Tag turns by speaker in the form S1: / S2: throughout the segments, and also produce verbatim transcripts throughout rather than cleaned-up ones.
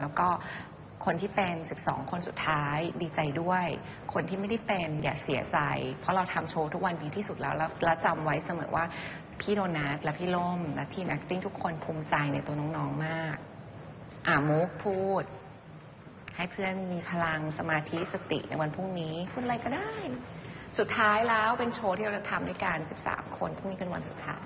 S1: แล้วก็คนที่เป็นสิบสองคนสุดท้ายดีใจด้วยคนที่ไม่ได้เป็นอย่าเสียใจเพราะเราทำโชว์ทุกวันดีที่สุดแล้วแล้วจำไว้เสมอว่าพี่โดนัทและพี่ล่มและทีม acting ทุกคนภูมิใจในตัวน้องๆมากอ่ามุกพูดให้เพื่อนมีพลังสมาธิสติในวันพรุ่งนี้พูดอะไรก็ได้สุดท้ายแล้วเป็นโชว์ที่เราจะทำด้วยกันสิบสามคนพรุ่งนี้เป็นวันสุดท้าย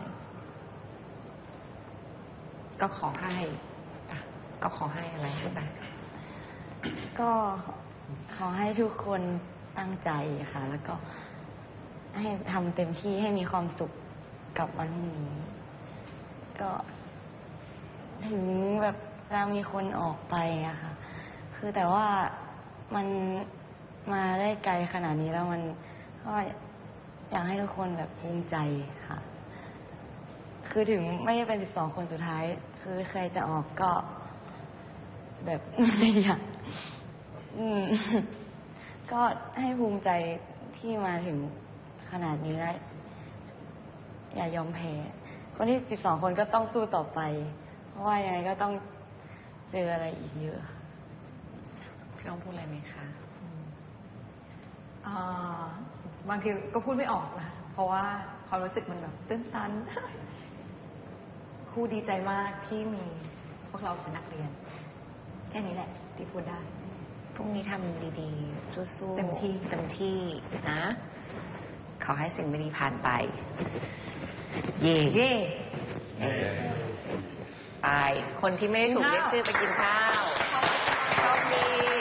S1: ก็ขอให้ก็ขอให้อะไรพูดไป
S2: ก็ขอให้ทุกคนตั้งใจค่ะแล้วก็ให้ทำเต็มที่ให้มีความสุขกับวันพรุ่งนี้ก็ถึงแบบเรามีคนออกไปอะค่ะคือแต่ว่ามันมาได้ไกลขนาดนี้แล้วมันก็อยากให้ทุกคนแบบภูมิใจค่ะคือถึงไม่ได้เป็นสิบสองคนสุดท้ายคือใครจะออกก็แบบไม่อยากอืมก็ให้ภูมิใจที่มาถึงขนาดนี้แล้วอย่ายอมแพ้คนที่สิบสองคนก็ต้องสู้ต่อไปเพราะว่ายังไงก็ต้องเจออะไรอีกเยอะ
S1: พี่ต้องพูดอะไรไหมคะ
S3: อ่าบางทีก็พูดไม่ออกนะเพราะว่าความรู้สึกมันแบบตื้นตันครูดีใจมากที่มีพวกเราเป็นนักเรียนแค่นี้แหละที่พูดได้
S1: พรุ่งนี้ทำดีๆสู้ๆ
S3: เต็มที่
S1: เต็มที่นะขอให้สิ่งไม่ดีผ่านไปเย่
S3: เย่
S1: ไปคนที่ไม่ได้ถูกเรียกชื่อไปกินข้าวโชคดี